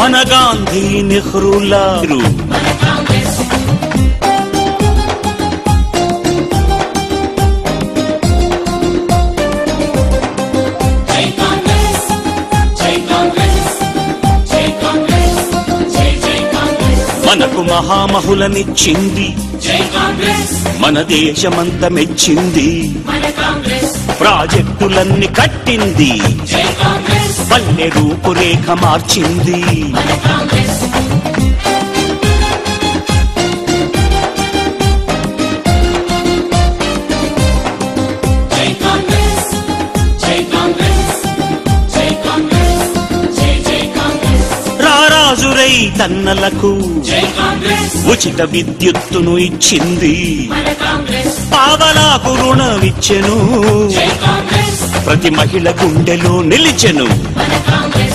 మన గాంధీ నెహ్రూలారు మనకు మహామహులనిచ్చింది మన దేశమంత మెచ్చింది ప్రాజెక్టులన్నీ కట్టింది పల్లె రూపురేఖ మార్చింది రారాజురై తన్నలకు ఉచిత విద్యుత్తును ఇచ్చింది పావలాకు రుణమిచ్చెను ప్రతి మహిళ గుండెలో నిలిచెను